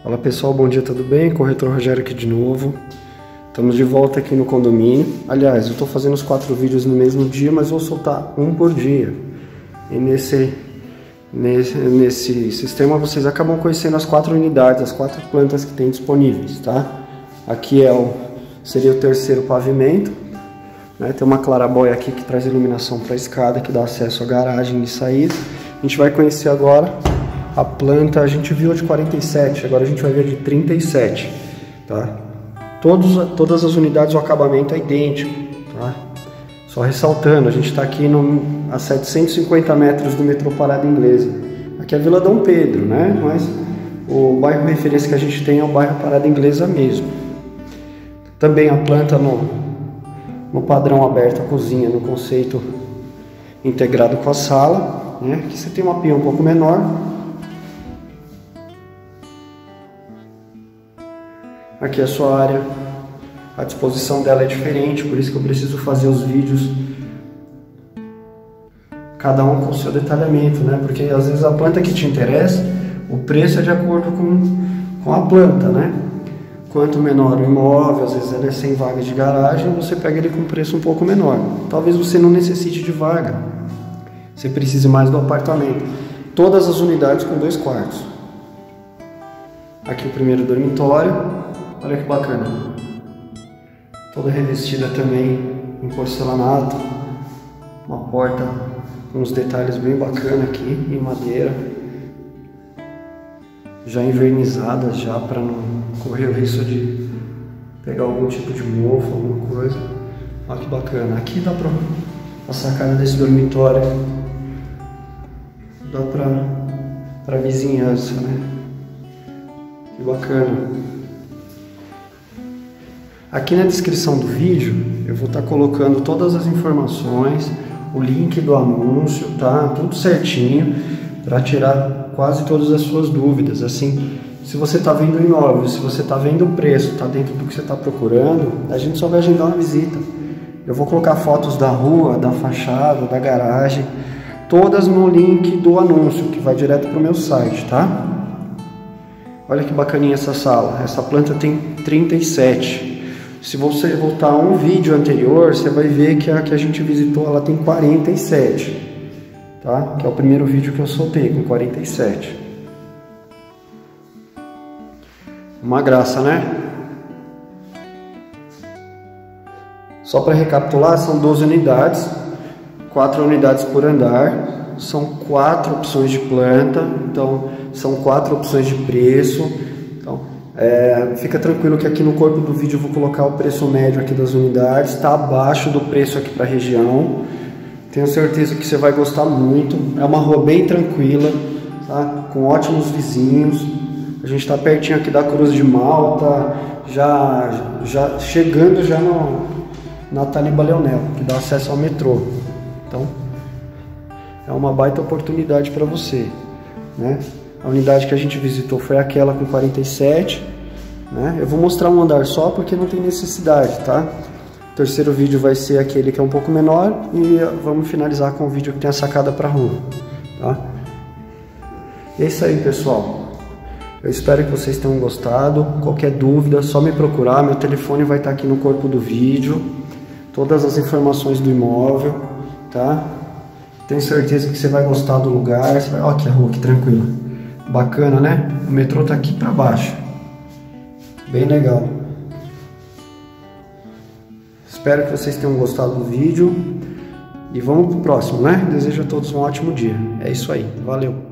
Fala pessoal, bom dia, tudo bem? Corretor Rogério aqui de novo. Estamos de volta aqui no condomínio. Aliás, eu estou fazendo os 4 vídeos no mesmo dia, mas vou soltar um por dia. E nesse sistema vocês acabam conhecendo as 4 unidades, as 4 plantas que tem disponíveis, tá? Aqui seria o terceiro pavimento, né? Tem uma clarabóia aqui que traz iluminação para a escada, que dá acesso à garagem e saída. A gente vai conhecer agora a planta, a gente viu a de 47, agora a gente vai ver a de 37, tá? Todas as unidades, o acabamento é idêntico, tá? Só ressaltando, a gente está aqui a 750 metros do metrô Parada Inglesa. Aqui é a Vila Dom Pedro, né? Mas o bairro de referência que a gente tem é o bairro Parada Inglesa mesmo. Também a planta no padrão aberto, a cozinha, no conceito integrado com a sala, né? Aqui você tem uma pia um pouco menor. Aqui a sua área, a disposição dela é diferente, por isso que eu preciso fazer os vídeos, cada um com o seu detalhamento, né? Porque às vezes a planta que te interessa, o preço é de acordo com a planta, né? Quanto menor o imóvel, às vezes ele é sem vaga de garagem, você pega ele com preço um pouco menor. Talvez você não necessite de vaga, você precise mais do apartamento. Todas as unidades com 2 quartos. Aqui o primeiro dormitório. Olha que bacana, toda revestida também em porcelanato, uma porta com uns detalhes bem bacanas aqui em madeira, já envernizada já para não correr o risco de pegar algum tipo de mofo, alguma coisa. Olha que bacana, aqui dá para a sacada desse dormitório, dá para vizinhança, né? Que bacana. Aqui na descrição do vídeo eu vou estar colocando todas as informações, o link do anúncio, tá? Tudo certinho para tirar quase todas as suas dúvidas. Assim, se você está vendo o imóvel, se você está vendo o preço, está dentro do que você está procurando, a gente só vai agendar uma visita. Eu vou colocar fotos da rua, da fachada, da garagem, todas no link do anúncio que vai direto para o meu site, tá? Olha que bacaninha essa sala. Essa planta tem 37. Se você voltar a um vídeo anterior, você vai ver que a que a gente visitou, ela tem 47, tá? Que é o primeiro vídeo que eu soltei, com 47. Uma graça, né? Só para recapitular, são 12 unidades, 4 unidades por andar, são 4 opções de planta, então são 4 opções de preço. Então, fica tranquilo que aqui no corpo do vídeo eu vou colocar o preço médio aqui das unidades, está abaixo do preço aqui para a região. Tenho certeza que você vai gostar muito. É uma rua bem tranquila, tá? Com ótimos vizinhos. A gente está pertinho aqui da Cruz de Malta, já chegando já na Taliba Leonel, que dá acesso ao metrô. Então, é uma baita oportunidade para você, né? A unidade que a gente visitou foi aquela com 47, né? Eu vou mostrar um andar só porque não tem necessidade, tá? O terceiro vídeo vai ser aquele que é um pouco menor e vamos finalizar com o vídeo que tem a sacada para a rua, tá? É isso aí, pessoal. Eu espero que vocês tenham gostado. Qualquer dúvida, só me procurar. Meu telefone vai estar aqui no corpo do vídeo. Todas as informações do imóvel, tá? Tenho certeza que você vai gostar do lugar. Olha que a rua, que tranquila. Bacana, né? O metrô tá aqui para baixo. Bem legal. Espero que vocês tenham gostado do vídeo. E vamos pro próximo, né? Desejo a todos um ótimo dia. É isso aí. Valeu!